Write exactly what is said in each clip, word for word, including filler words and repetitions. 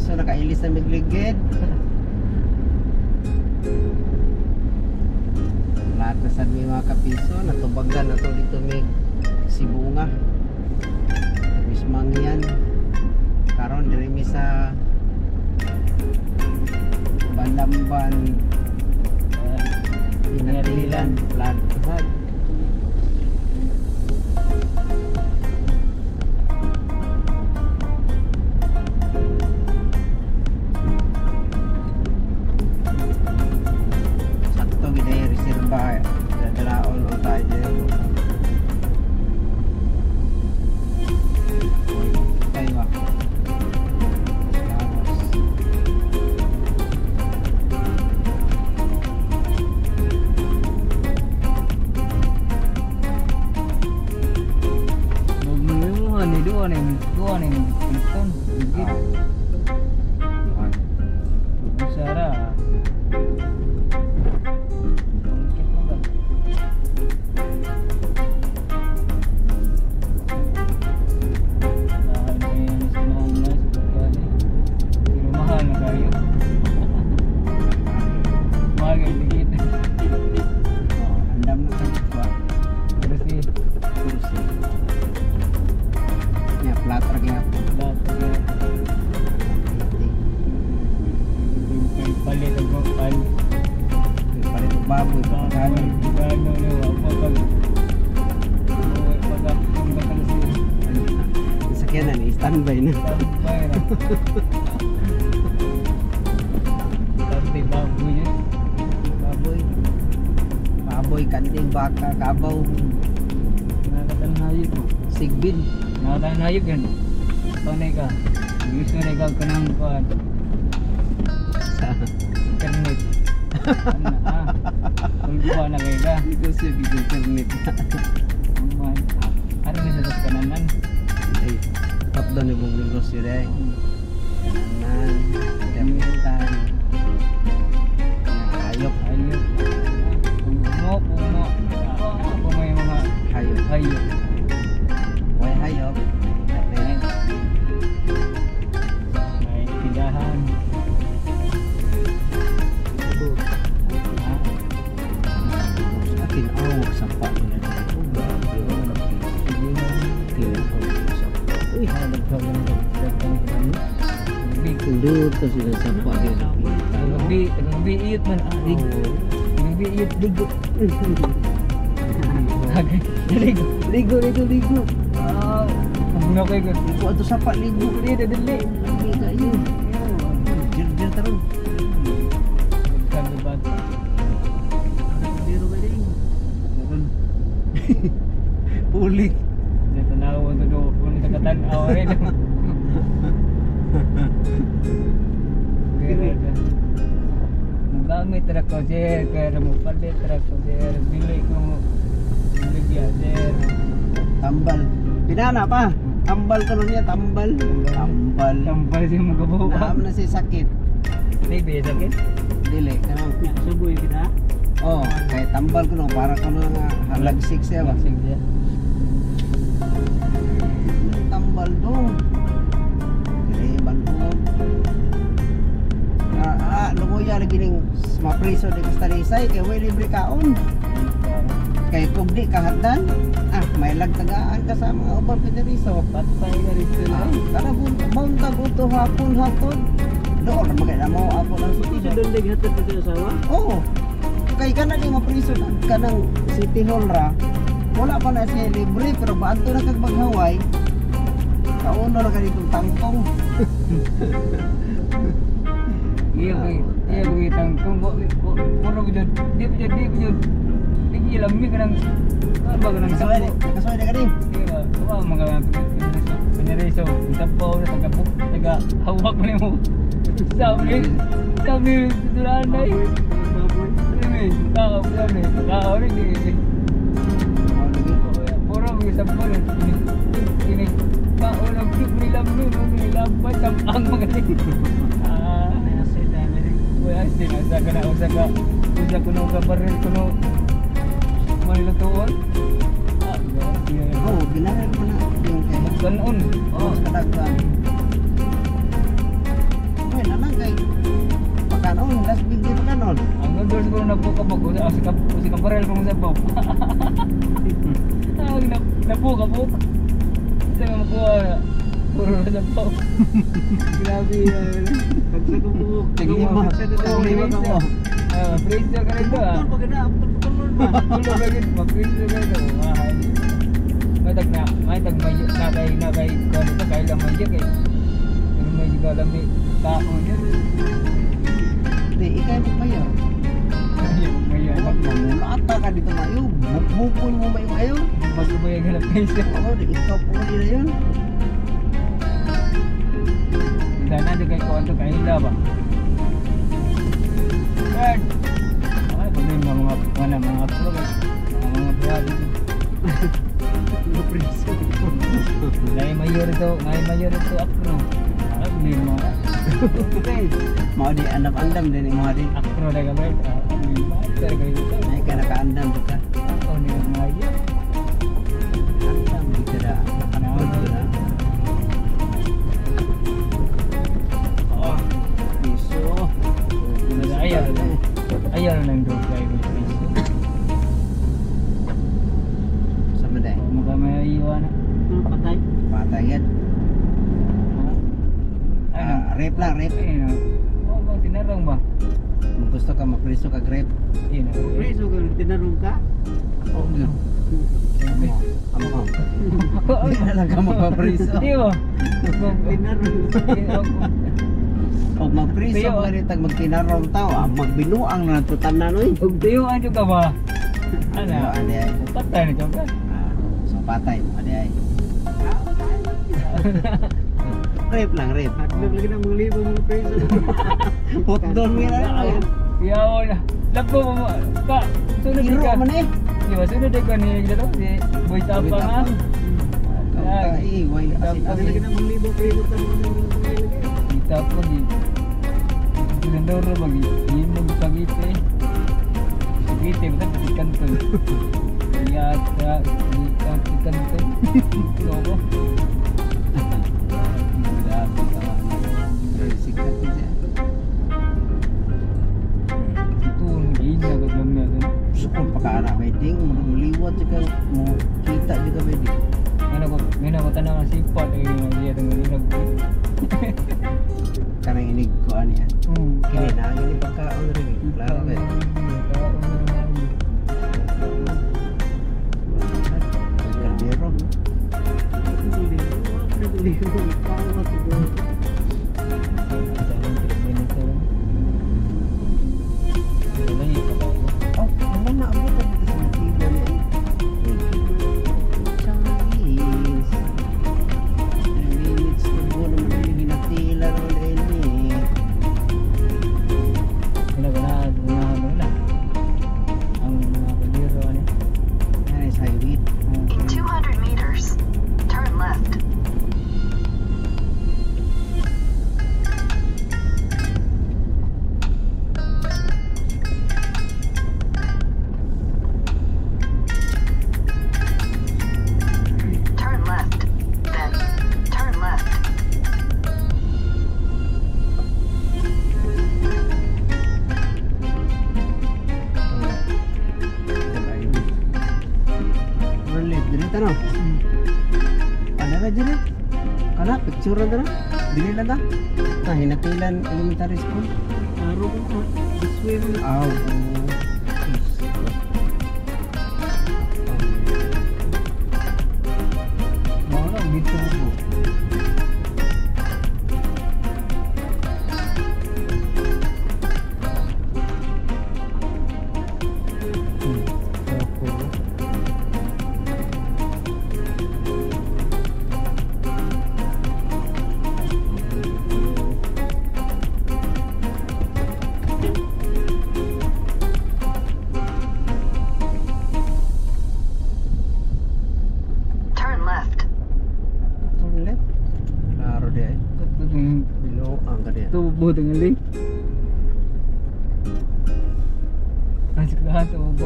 piso nakailis na migligid. Lahat na sa may mga kapiso natubagan na to dito may sibunga. Mismang yan. Karon diri mi sa Balamban Inatililan Plan Usad. Sakto gidaya reserva dalaon on tayo dyan. Tayo ba? Dua nih, dua nih, piton, gigit, besara, mungkin enggak. Nah ini semuanya seperti di rumahan kayu, makin dikit. Andam na sa Bersih, kursi. Ya plat lagi apa? plat, balik ke depan. Paling baboy pa kani. Gano ni apa pag pag pag Sakyanan ni standby na. sampai na. Tapi baboy yun. Baboy. Baboy kanding baka kabaw Nakatan hayop. sigbin. Nakatan hayop yan. Tunay ka. Gusto na ikaw ka ng kuhan. Sa Internet. Ano na ha? Kulbuha na kayo ka. negosyo di internet. Aman. Ano na sa kananan? Ay, top down yung mong negosyo dahil. Kananan, gamitan. Hayop. Hayop. Puno, puno. Ako may mga Hayop. hayop. Way hayop. Ayan. May tindahan. Ha? Atin awak sa pa nila. Uy, Tundot to sila sa pa nila. Tagabi, tagabi iyot man alig. Tagabi iyot ligo. Ligo, ligo, ligo, ligo. Ah, ano kayo ko? Ito ato sa pa ligo. Dili, dili. Lagi kayo. Jir-jir tarong. Tagabat. Biro ka din. Ulik. Dito na ako ito doon. Kung nakatanaw rin. Gamit truck ko sir, kaya mo palit truck ko sir, bili ko mo bili biya sir. Tambal. Pinana pa. Tambal ka nun niya. Tambal. Tambal. Tampal siya mo kabuha. Naam na si sakit. Baby, sakit? Dili. Kanang. Subuy kita? Oh, kaya tambal ko nun. Para ka nun nga halagsik siya ba? Lagsig siya. Tambal dong. Kaya balbog. Ah, ah, lumoya lagi ning mapriso di kastalisay kaya way libre kaon. Kay kung di kahaddan, ah, may lagtagaan ka sa mga ubang pinariso. Patay ka rin sila. Ah, tara bunta buto hapon hatod. Doon na maganda mo ako ng Hindi suti. doon naghatid ka sa asawa? Oo. Kay kana di mapriso ka ng City Hall ra. Wala pa na siya libre pero baadto na kag maghaway. Kauno ra ka ditong tangkong. Iya boy, iya boy tangkong kok puro gud di di di di di lami kadang apa kadang Kasuway, sampo. kasuway na ka din. Iya, apa mga penyereso, tampaw na taga taga hawak mo nimo. Sabi, sabi dulanay. Ini, tao yan eh. Tao rin eh. Puro mga sampo na ini. Ini, tao lang nila mo nila pa ang mga ni. Ah, wala sinasa ka na usa ka usa ko no kabaril ko no Manila tuon. Ah, Oh, ginahan ko na yung kay kanon. oh, kadaghan. Hmm, das big di pa kanon. Ang noodles ko na po kabog sa si kap si kaparel kung sa pop. Ah, na na po kabog. Sa mga po puro na sa pop. Grabe yan. Pagsa ko po. Tiglima. Tiglima ka mo. Ah, praise ka nito ah. Pagka pagka na, pagka Tulo ba gid mag-praise ka nito. Mahal. Matag na, matag may nakay nakay ko nito kay lang may kay. Pero may galami tao niya. Di, ikay mo kayo. Ayun, ngayon. Huwag mamulata ka dito mayo. Bukbukon mo mayo mayo. Mag-ubay ka na praise. Oo, di ikaw po di na yun. Sana di kay ko anto kay hila ba. Third. Ay, pagin mga mga mga mga pro mga mga brado. Nay mayor to, nay mayor to akro. Ah, bili mo. Okay. Mau di andam-andam din mo di. Akro na ka ba? Bili mo. Sir kayo to. May ka nakaandam ka. Oh, ni mga iya. Andam di kada. Ano na? Oh, Piso. ayaw na. Ayaw na ng dog kay ko. Sama dai. Maka may iwan na. Patay. Patay yan. Ay, Ah, rape lang, rape. ay, no. Oh, bang tinarong ba? Kung gusto ka mapriso ka rape. Yun. Priso ka tinarong ka? Oo. Amo. Amo. Di na lang ka mapapriso. Di ba? Tinarong. Pag magpriso Tiyo. ka rin tag magtinarong tao, ah, magbinuang na tutanan oy. Huwag tuyuan yung ka ba? Ano? Ano, ade ay. Patay na ka. Ah, so patay, ade ay. Rape lang, rape. Hotdog lagi na mga libo mga preso. Hotdog mo yan. Yaw na. Lapo mo. Ka. Sunod Iro ka. man eh. Di ba? Sunod ka ni dito. Si Boy Tapa nga. Ay, way asin Lagi lagi asin. na mga libo preso sa mga lagi. Kita po di. Sinandoro bagi. Yun mo pagite. Pagite. Basta ikan to. Lihat ka. Ikan ikan to. Loko. Sikat siya. Itu gina ka lang na. Sukon pa ka na wedding, muliwat juga mo kita juga wedding. Mana ko, mina ko tanang sifat eh dia tengah lihat. Karena ini ko ani ya. Hmm. Kini na gini pagka ano rin. Klaro ba? Kaldero. Oh, ano na abot ka dito sa tibo niya? Chinese. three minutes to go naman yung hinatila ng Lenny. Yan is highway. In two hundred meters, turn left. Turn left. Then, turn left. Relief, dito no? Ano na dyan? Kana, picture na na? Dili na ta? Ah, hinatilan elementary school. Araw ko na. Swim. Aw. Mana gitu bu? Turn left. Turn left. Klaro di ay. Bilo ang kadi. Tubo dengan link. Masih lahat tubo.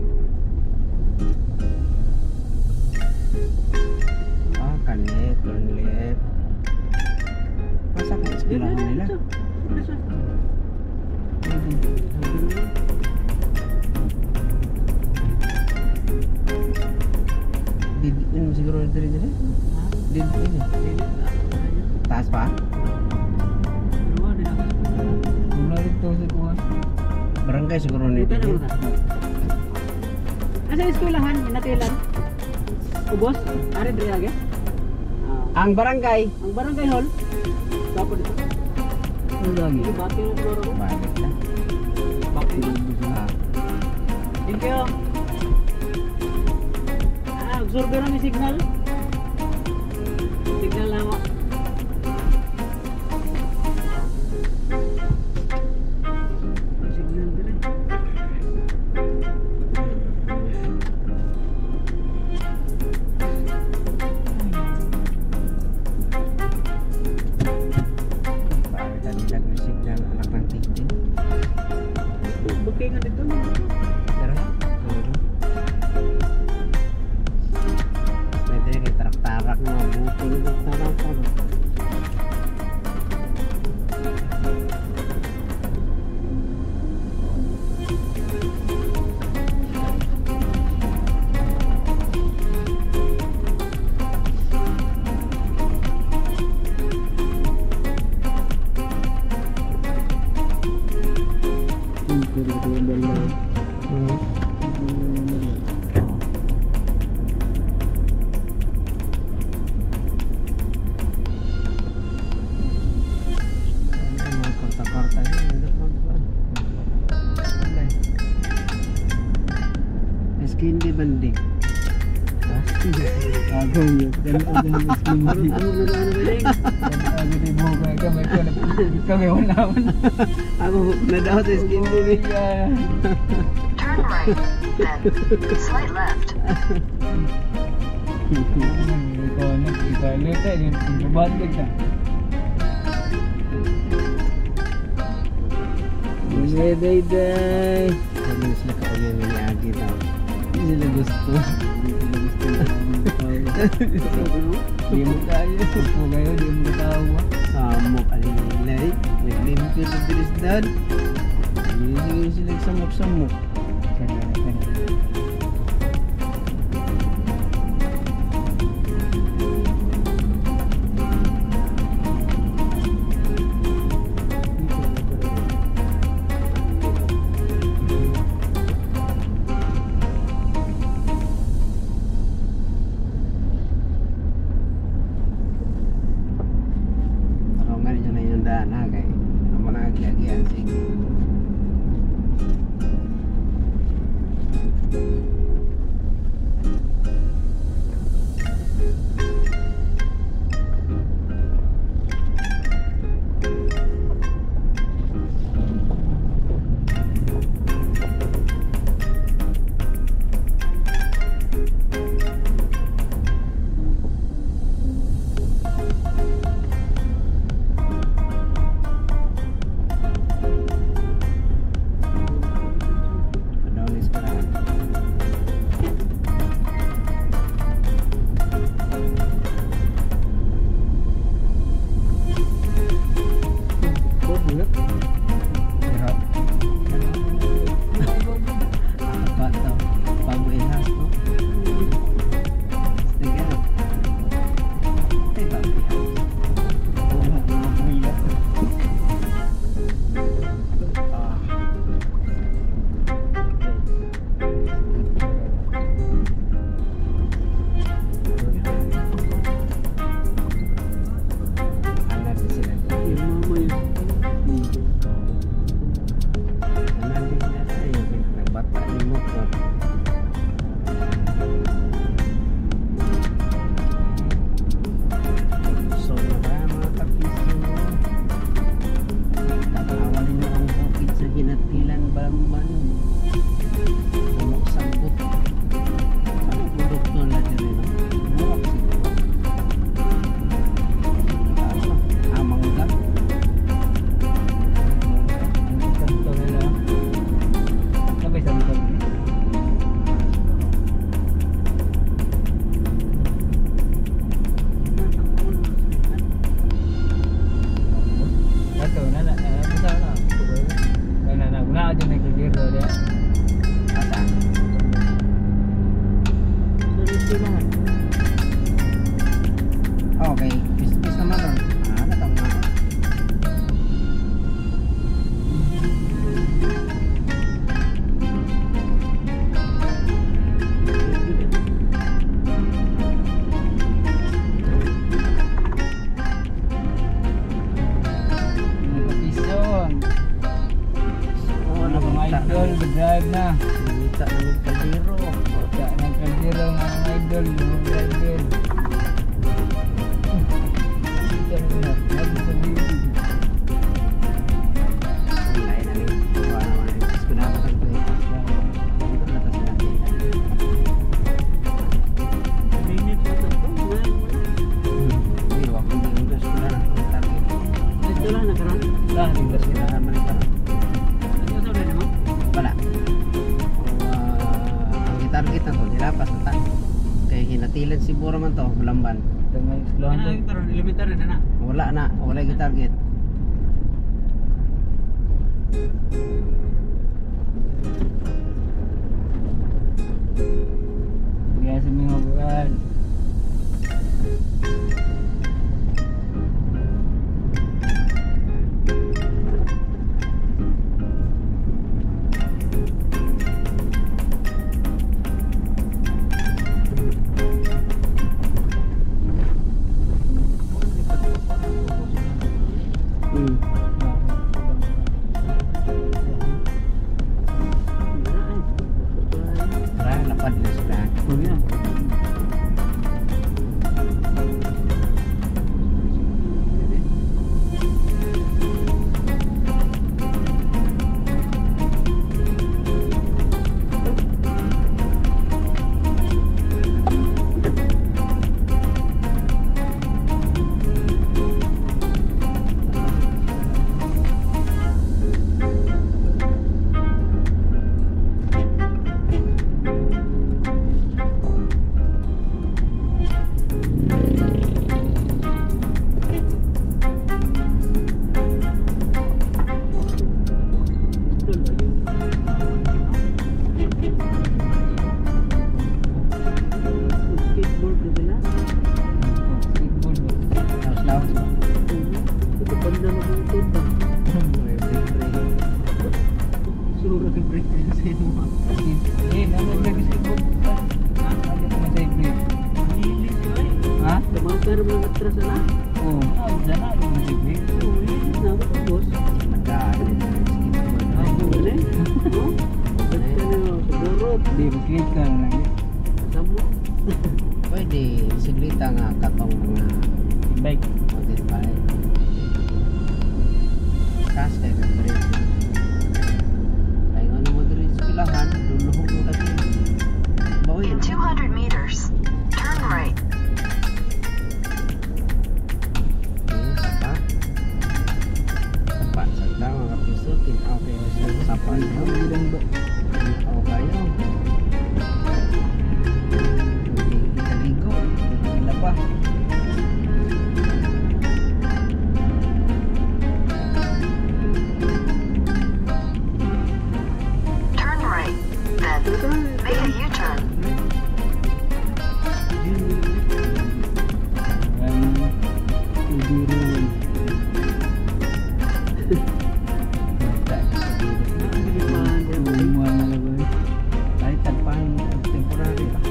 Ah, kanet, turn left. Masa ka eskwelahan nila? siguro dari jadi. Ha? Di ini. Dili na. Ayun. Taas pa? Pero wala din ako sa kuha. Mula dito sa kuha. Barangay siguro ni. Dito na muna. Asa eskwelahan? Inatilan? Ubos? Ari diri age? Ah. Ang barangay. Ang barangay hall. Dapat dito. Ano lagi? Di bati ng kloro ko. Balik na. Bati. Ah. Thank you. Ah, absorber na may signal. Signal na ako. Signal dire. Balik tadi lagu signal anak ng titing. Bookingan dito. Tara. Pwede na kay tarak-tarak na buto na tarak-tarak. Hindi banding. Agaw yun. Ganito din yung skin mo. Ano ano na ano rin? Agaw din mo ko. Kami ko na. Kami wala man. Ako na daw sa skin din. Turn right, then slight left. Ikaw na. Ikaw lete. Nabandig na. Day day day. Sabi sila kaunya ni Agi daw. Hindi sila gusto. Di mo tayo. Kung ngayon, di mo katawa. Samok alilay. Naglimpil na bilis dad. Hindi siguro sila samok-samok. Kanina, kanina. Tarungan niya na yung daan ha kay. Ang mga agi-agian sige. to, Lamban. Tengah sekolah Ano tu. yung taron limiter na na. Wala na, wala yung target. Biasa mengobrol. Hmm. Tara, lapad na sila. Oh ya. Skateboard na sila. Skateboard. Laos, laos. Ito banda na kung tuta. May break, break. Sura ka break na sa inyo. Eh, nama lagi skateboard. Ah, ada pengasai break. Hilis ko eh. Ha? Tabangkar mo na atras na. Oh, ah, sana ada pengasai break. Oh, hilis na ako boss. Madali na yung skateboard. Ako wala eh. No? Basta na siguro. Di berkait kan lagi. Samo. Pwede, siglita nga katong mga Baik. model bike. Kas kay ka break. Kaya nga naman diri sa pilahan, luluhog mo kasi. Bawin. In two hundred meters, turn right. Okay, sapa. Sapa, sagda mga piso, tinaw kayo sa sapa nyo. Tinaw kayo. Hindi kita ligo, hindi laba. Turn right. Then make a U-turn. Kahit tagpang temporary lang.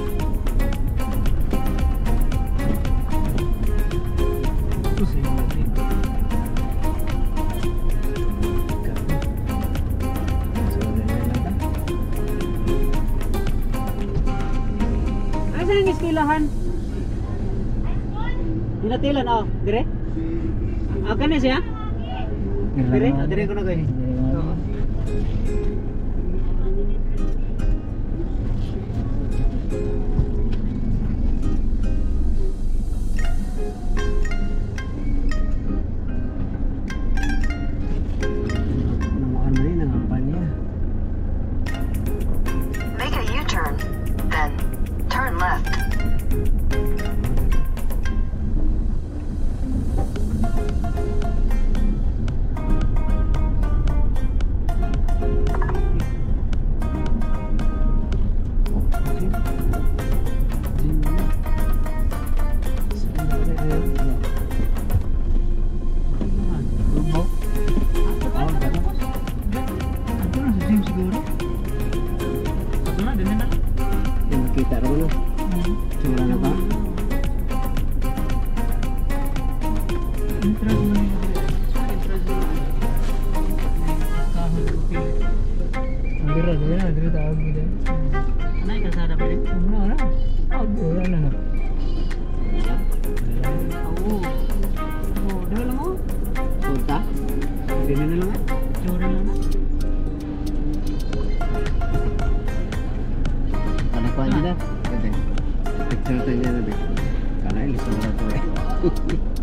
Ito sa inyo din. So, ganyan lang ta. Asa yung iskilahan? Dinatilan oh, dire? Ah, kani siya? Dire, dire ko na kayo. Oo. Namukan mo rin ang ampan niya. Make a U-turn. Then turn left. Lubog. Oh, gano'n. Ito na sa gym siguro. Ito na, din na. Yung kita rin mo. Sura na ba? Intras mo nila. Intras mo nila. Kahit ko pili. Dira, dira, dira tahu gitu. Ano yung kasada pa rin? Ano na? Oh, dira na na. Oo. Oo, dahil lang mo. Punta? Hindi na lang eh. Jura lang na. Ano pa nila? Pwede. Picture to niya na din. Kana ilis na to eh.